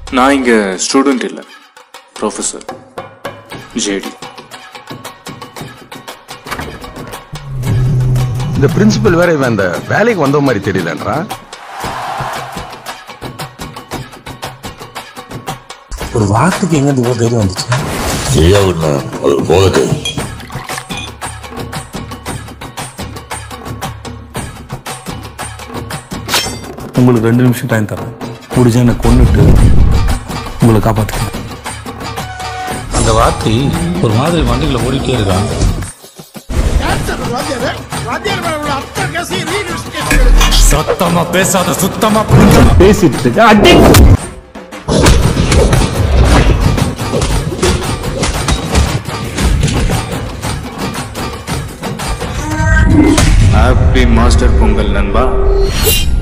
நான் இங்க ஸ்டூடெண்ட் இல்ல, ப்ரொஃபசர் ஜேடி. இந்த பிரின்சிபல் வேற இவன் அந்த வேலைக்கு வந்த மாதிரி தெரியலன்றா. ஒரு வார்த்தைக்கு எங்க இவ்வளவு தைரியம் வந்துச்சு? ஐயா ஒண்ணு அது போதது. உங்களுக்கு 2 நிமிஷம் டைம் தரேன். முடிஞ்சா என்னை கொன்னுட்டு உங்களை காப்பாத்துக்க. அந்த வார்த்தை ஒரு மாதிரி வண்டிகளை ஓடிட்டே இருக்கான். சத்தமா பேசாத, சுத்தமா பேசிட்டு இருக்க. அடி ஹாப்பி மாஸ்டர் பொங்கல் நண்பா.